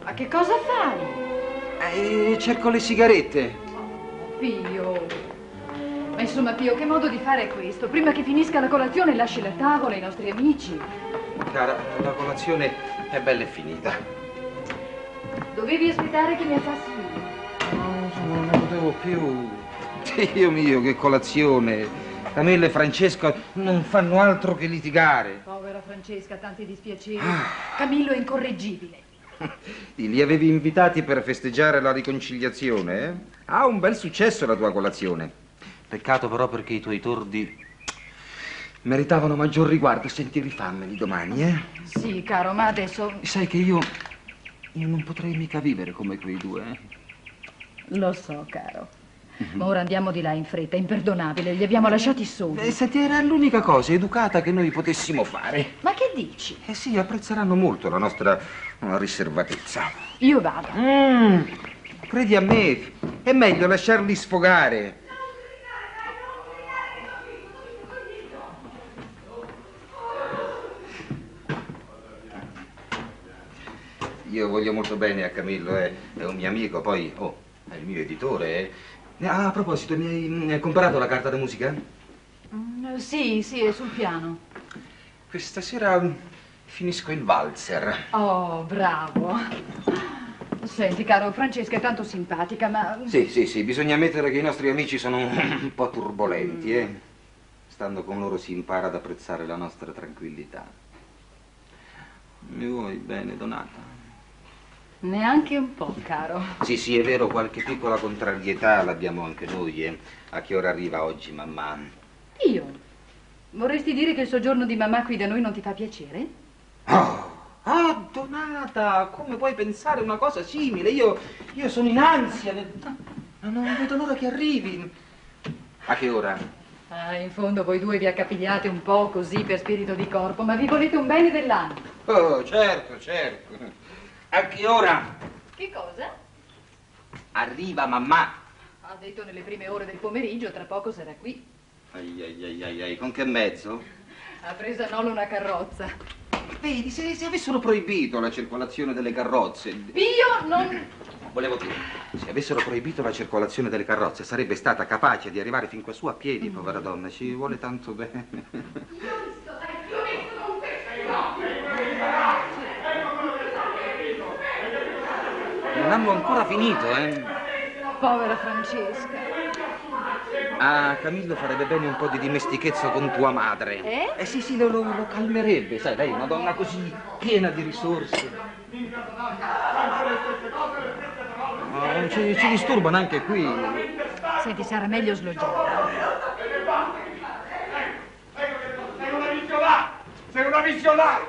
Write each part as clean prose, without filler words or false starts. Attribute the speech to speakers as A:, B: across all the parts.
A: Ma che cosa fai?
B: Cerco le sigarette.
A: Pio. Ma insomma, Pio, che modo di fare è questo? Prima che finisca la colazione lasci la tavola ai nostri amici.
B: Cara, la colazione è bella e finita.
A: Dovevi aspettare che mi alzassi io.
B: No, non ne potevo più. Dio mio, che colazione. Camilla e Francesca non fanno altro che litigare.
A: Povera Francesca, tanti dispiaceri. Camillo è incorreggibile.
B: Li avevi invitati per festeggiare la riconciliazione, eh? Ha un bel successo la tua colazione. Peccato però perché i tuoi tordi meritavano maggior riguardo. Senti, rifammeli domani, eh?
A: Sì, caro, ma adesso...
B: Sai che io non potrei mica vivere come quei due, eh?
A: Lo so, caro. Ma ora andiamo di là in fretta, imperdonabile, li abbiamo lasciati soli.
B: Senti, era l'unica cosa educata che noi potessimo fare.
A: Ma che dici?
B: Eh sì, apprezzeranno molto la nostra riservatezza.
A: Io vado.
B: Credi a me, è meglio lasciarli sfogare. Io voglio molto bene a Camillo, è un mio amico, poi, è il mio editore, eh. A proposito, mi hai comprato la carta da musica?
A: Sì, è sul piano.
B: Questa sera finisco il valzer.
A: Oh, bravo. Senti, caro, Francesca è tanto simpatica, ma...
B: Sì, bisogna ammettere che i nostri amici sono un po' turbolenti, eh. Stando con loro si impara ad apprezzare la nostra tranquillità. Mi vuoi bene, Donata?
A: Neanche un po', caro.
B: Sì, è vero, qualche piccola contrarietà l'abbiamo anche noi, eh. A che ora arriva oggi mamma?
A: Io? Vorresti dire che il soggiorno di mamma qui da noi non ti fa piacere?
B: Donata, come puoi pensare una cosa simile? Io sono in ansia, non vedo l'ora che arrivi. A che ora?
A: In fondo voi due vi accapigliate un po' così per spirito di corpo, ma vi volete un bene dell'anima.
B: Oh, certo. A che ora?
A: Che cosa?
B: Arriva mamma.
A: Ha detto nelle prime ore del pomeriggio, tra poco sarà qui.
B: Ai, con che mezzo?
A: Ha preso a nolo una carrozza.
B: Vedi, se avessero proibito la circolazione delle carrozze...
A: Io non...
B: Volevo dire, se avessero proibito la circolazione delle carrozze, sarebbe stata capace di arrivare fin quassù a piedi, povera donna. Ci vuole tanto bene. Non hanno ancora finito, eh?
A: Povera Francesca.
B: A Camillo farebbe bene un po' di dimestichezza con tua madre. Sì, lo calmerebbe, sai, lei è una donna così piena di risorse. Ci disturbano anche qui.
A: Senti, sarà meglio sloggiare.
C: Sei una visionaria!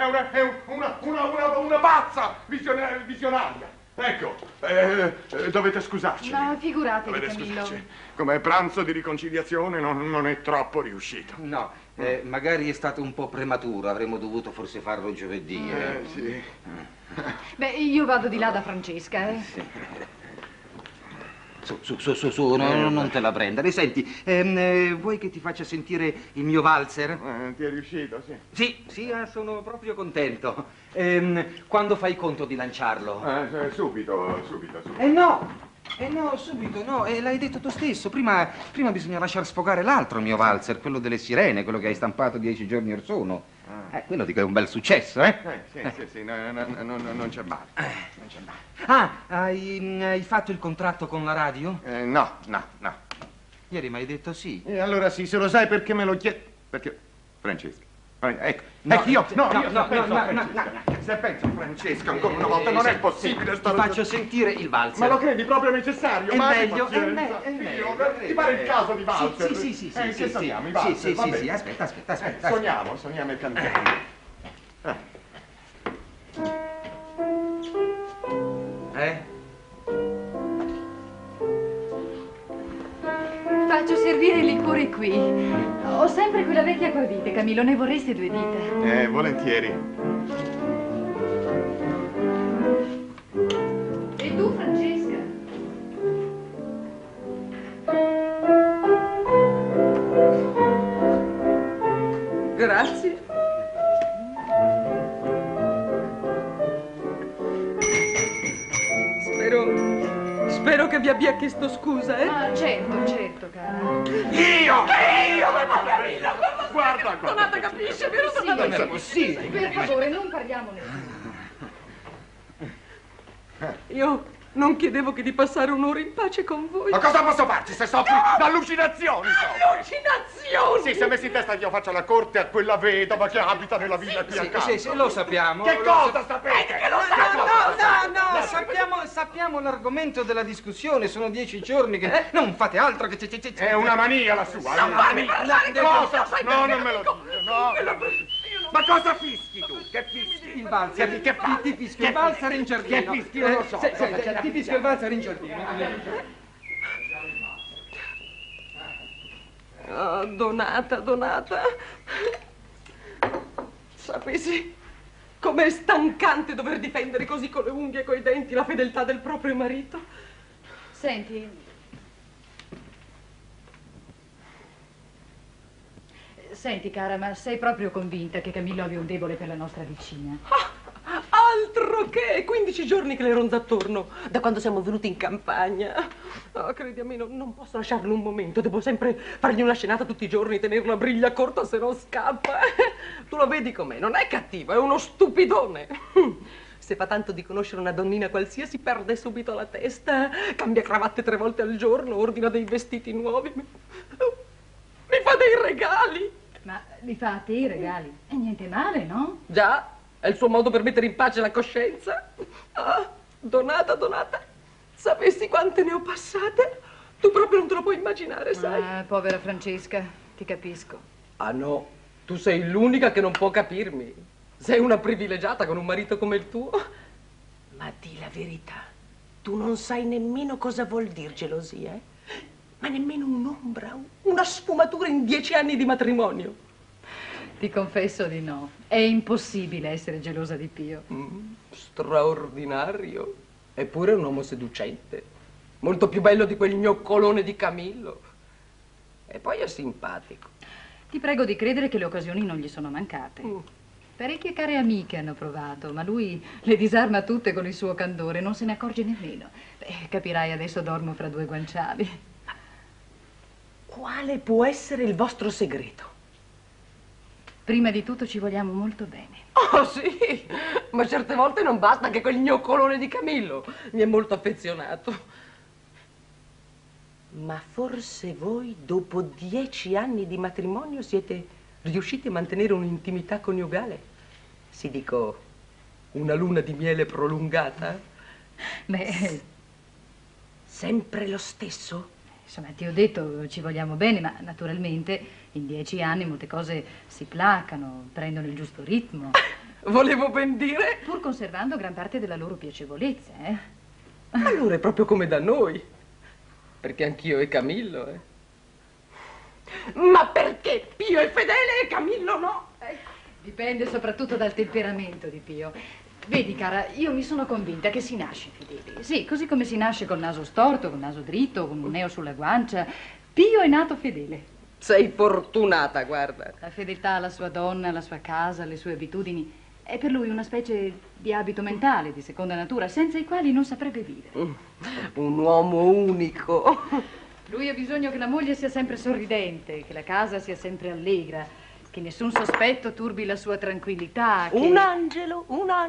C: È una pazza visionaria! Ecco, dovete scusarci.
A: Ma figuratevi,
C: Dovete
A: Camillo.
C: scusarci. Come pranzo di riconciliazione non è troppo riuscito.
B: No, magari è stato un po' prematuro, avremmo dovuto forse farlo giovedì.
C: Sì.
A: Beh, io vado di là da Francesca, eh.
B: Sì. Su, non te la prendere. Senti, vuoi che ti faccia sentire il mio valzer?
C: Ti è riuscito, sì?
B: Sì, sono proprio contento. Quando fai conto di lanciarlo?
C: Subito.
B: No, subito no, l'hai detto tu stesso. Prima bisogna lasciar sfogare l'altro mio valzer, quello delle sirene, quello che hai stampato 10 giorni or sono. Quello dico è un bel successo, eh?
C: Sì, non c'è male.
B: Hai fatto il contratto con la radio?
C: No.
B: Ieri mi hai detto sì.
C: E allora sì, se lo sai perché me lo chiedi? Perché... Francesca. Ecco, se penso a Francesca ancora una volta non è possibile stare...
B: Ti faccio sentire il valzer.
C: Ma lo credi proprio necessario?
B: È meglio.
C: Ti pare il caso di valzer?
B: Sì.
C: Che sogniamo, i valzer?
B: Sì, aspetta.
C: Sogniamo e cantiamo.
A: Faccio servire il liquore qui. Ho sempre quella vecchia acquavite, Camillo, ne vorresti 2 dita?
C: Volentieri.
A: E tu, Francesca? Grazie.
D: Spero che vi abbia chiesto scusa, eh?
A: Ah, certo, cara.
C: Io!
D: Guarda, Donata capisce, vero?
A: Sì,
B: Non era possibile.
A: per favore, non parliamone.
D: Io non chiedevo che di passare un'ora in pace con voi.
C: Ma cosa posso farci se soffri d'allucinazioni?
D: Allucinazioni!
C: Sì, se messi in testa che io faccio la corte a quella vedova che abita nella villa qui accanto.
B: Sì, lo sappiamo.
C: Che cosa sapete? Che lo
B: No, sappiamo l'argomento della discussione. Sono 10 giorni che non fate altro che...
C: È una mania la sua. Cosa? No, non me lo dico. No. Ma cosa fischi tu? Che fischi?
B: Il valzer, ti fischio il valzer in giardino.
C: Che fischi? Non lo so.
B: Ti fischio il valzer in giardino.
D: Oh, Donata. Sapessi com'è stancante dover difendere così con le unghie e coi denti la fedeltà del proprio marito?
A: Senti, cara, ma sei proprio convinta che Camillo abbia un debole per la nostra vicina?
D: Altro che 15 giorni che le ronza attorno, da quando siamo venuti in campagna. Oh, credi a me, non posso lasciarlo un momento, devo sempre fargli una scenata tutti i giorni, tenerlo a briglia corta se no scappa. Tu lo vedi com'è, non è cattivo, è uno stupidone. Se fa tanto di conoscere una donnina qualsiasi, perde subito la testa, cambia cravatte 3 volte al giorno, ordina dei vestiti nuovi, mi fa dei regali.
A: Ma li fa a te i regali? E niente male, no?
D: Già, è il suo modo per mettere in pace la coscienza. Ah, Donata, sapessi quante ne ho passate? Tu proprio non te lo puoi immaginare, sai?
A: Ah, povera Francesca, ti capisco.
D: Ah no, tu sei l'unica che non può capirmi. Sei una privilegiata con un marito come il tuo. Ma di la verità, tu non sai nemmeno cosa vuol dire gelosia, eh? Ma nemmeno un'ombra, una sfumatura in 10 anni di matrimonio.
A: Ti confesso di no. È impossibile essere gelosa di Pio.
D: Straordinario. Eppure è un uomo seducente. Molto più bello di quel gnoccolone di Camillo. E poi è simpatico.
A: Ti prego di credere che le occasioni non gli sono mancate. Parecchie care amiche hanno provato, ma lui le disarma tutte con il suo candore, non se ne accorge nemmeno. Beh, capirai, adesso dormo fra 2 guanciali.
D: Quale può essere il vostro segreto?
A: Prima di tutto ci vogliamo molto bene.
D: Oh sì, ma certe volte non basta che quel gnoccolone di Camillo mi è molto affezionato. Ma forse voi dopo 10 anni di matrimonio siete riusciti a mantenere un'intimità coniugale? Si dico, una luna di miele prolungata?
A: Beh,
D: Sempre lo stesso?
A: insomma, ti ho detto ci vogliamo bene, ma naturalmente in 10 anni molte cose si placano, prendono il giusto ritmo.
D: Volevo ben dire.
A: Pur conservando gran parte della loro piacevolezza, eh?
D: Allora è proprio come da noi. Perché anch'io e Camillo, Ma perché Pio è fedele e Camillo no?
A: Dipende soprattutto dal temperamento di Pio. Vedi, cara, io mi sono convinta che si nasce fedeli. Sì, così come si nasce col naso storto, col naso dritto, con un neo sulla guancia. Pio è nato fedele.
D: Sei fortunata, guarda.
A: La fedeltà alla sua donna, alla sua casa, alle sue abitudini, è per lui una specie di abito mentale, di seconda natura, senza i quali non saprebbe vivere.
D: Un uomo unico.
A: Lui ha bisogno che la moglie sia sempre sorridente, che la casa sia sempre allegra, che nessun sospetto turbi la sua tranquillità. Che...
D: Un angelo.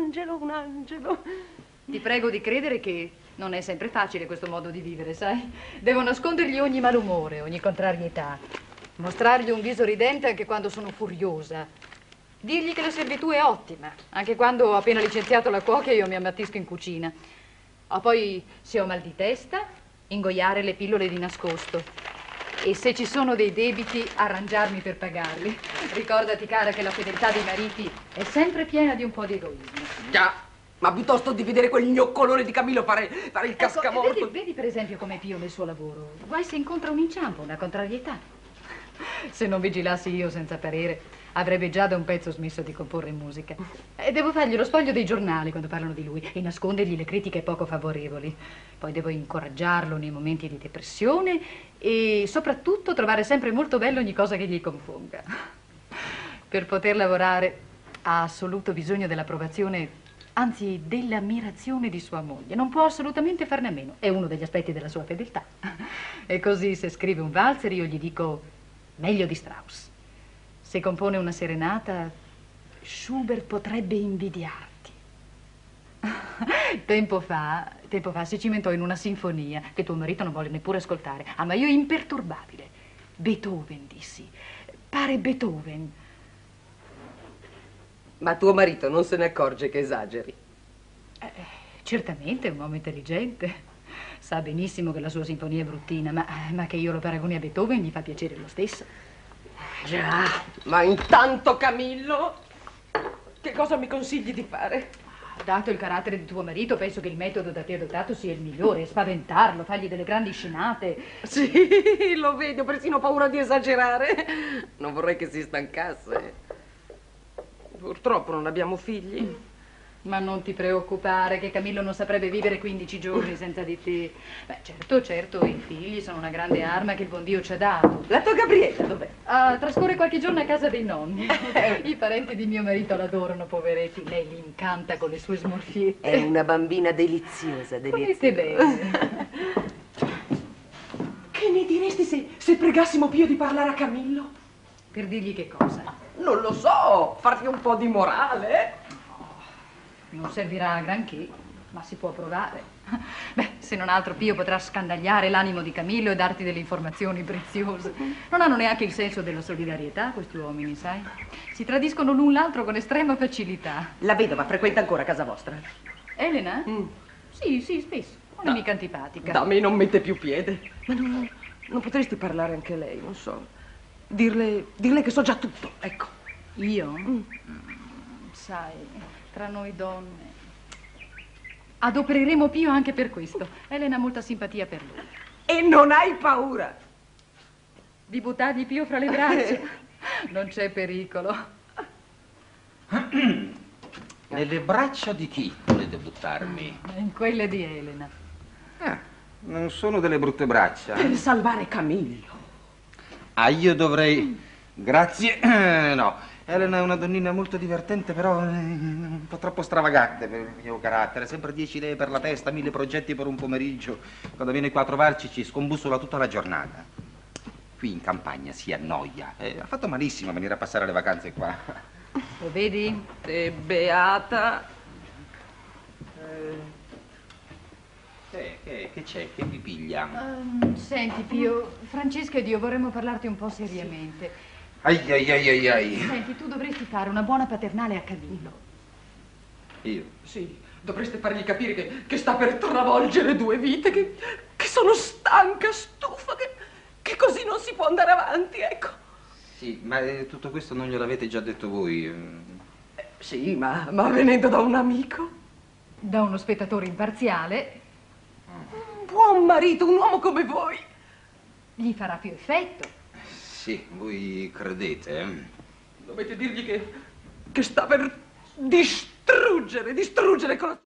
A: Ti prego di credere che non è sempre facile questo modo di vivere, sai? Devo nascondergli ogni malumore, ogni contrarietà. Mostrargli un viso ridente anche quando sono furiosa. Dirgli che la servitù è ottima, anche quando ho appena licenziato la cuoca e io mi ammattisco in cucina. O poi, se ho mal di testa, ingoiare le pillole di nascosto. E se ci sono dei debiti, arrangiarmi per pagarli. Ricordati, cara, che la fedeltà dei mariti è sempre piena di un po' di egoismo.
D: Già, ma piuttosto di vedere quel gnoccolone di Camillo fare il cascamorto.
A: Vedi per esempio come Pio nel suo lavoro. Guai se incontra un inciampo, una contrarietà. Se non vigilassi io senza parere, avrebbe già da un pezzo smesso di comporre musica. E devo fargli lo spoglio dei giornali quando parlano di lui e nascondergli le critiche poco favorevoli. Poi devo incoraggiarlo nei momenti di depressione e soprattutto trovare sempre molto bello ogni cosa che gli componga. Per poter lavorare ha assoluto bisogno dell'approvazione anzi dell'ammirazione di sua moglie. Non può assolutamente farne a meno. È uno degli aspetti della sua fedeltà. E così se scrive un valzer io gli dico meglio di Strauss. Se compone una serenata, Schubert potrebbe invidiarti. Tempo fa si cimentò in una sinfonia che tuo marito non volle neppure ascoltare. Ah, ma io imperturbabile. Beethoven, dissi. Pare Beethoven.
D: Ma tuo marito non se ne accorge che esageri?
A: Certamente è un uomo intelligente. Sa benissimo che la sua sinfonia è bruttina, ma che io lo paragoni a Beethoven gli fa piacere lo stesso.
D: Già, ma intanto Camillo, che cosa mi consigli di fare?
A: Dato il carattere di tuo marito, penso che il metodo da te adottato sia il migliore. Spaventarlo, fargli delle grandi scenate.
D: Sì, lo vedo, persino ho paura di esagerare. Non vorrei che si stancasse. Purtroppo non abbiamo figli.
A: Ma non ti preoccupare che Camillo non saprebbe vivere 15 giorni senza di te. Beh, certo, i figli sono una grande arma che il buon Dio ci ha dato.
D: La tua Gabriella dov'è?
A: Trascorre qualche giorno a casa dei nonni. I parenti di mio marito l'adorano, poveretti. Lei li incanta con le sue smorfiette.
D: È una bambina deliziosa,
A: Volete bene.
D: Che ne diresti se pregassimo Pio di parlare a Camillo?
A: Per dirgli che cosa?
D: Non lo so, fargli un po' di morale.
A: Non servirà a granché, ma si può provare. Beh, se non altro Pio potrà scandagliare l'animo di Camillo e darti delle informazioni preziose. Non hanno neanche il senso della solidarietà questi uomini, sai? Si tradiscono l'un l'altro con estrema facilità.
D: La vedova frequenta ancora casa vostra?
A: Elena? Sì, spesso. Non è mica antipatica.
D: Da me non mette più piede. Ma non potresti parlare anche a lei, non so. Dirle che so già tutto, ecco.
A: Io? Sai, tra noi donne. Adopereremo Pio anche per questo. Elena ha molta simpatia per lui.
D: E non hai paura?
A: Di buttargli Pio fra le braccia? Non c'è pericolo.
B: Nelle braccia di chi volete buttarmi?
A: In quelle di Elena.
B: Non sono delle brutte braccia.
D: Per salvare Camillo.
B: Io dovrei... Grazie. No, Elena è una donnina molto divertente, però un po' troppo stravagante per il mio carattere. Sempre 10 idee per la testa, 1000 progetti per un pomeriggio. Quando viene qua a trovarci ci scombussola tutta la giornata. Qui in campagna si annoia. Ha fatto malissimo a venire a passare le vacanze qua.
A: Lo vedi?
D: Te beata.
B: Che c'è? Che mi piglia?
A: Senti, Pio, Francesca ed io vorremmo parlarti un po' seriamente.
B: Ai.
A: Senti, tu dovresti fare una buona paternale a Camillo.
B: Io?
D: Sì, dovreste fargli capire che sta per travolgere 2 vite, che sono stanca, stufa, che così non si può andare avanti, ecco.
B: Sì, ma tutto questo non gliel'avete già detto voi?
D: Sì, ma venendo da un amico.
A: Da uno spettatore imparziale.
D: Un buon marito, un uomo come voi.
A: Gli farà più effetto.
B: Sì, voi credete?
D: Dovete dirgli che sta per distruggere con la...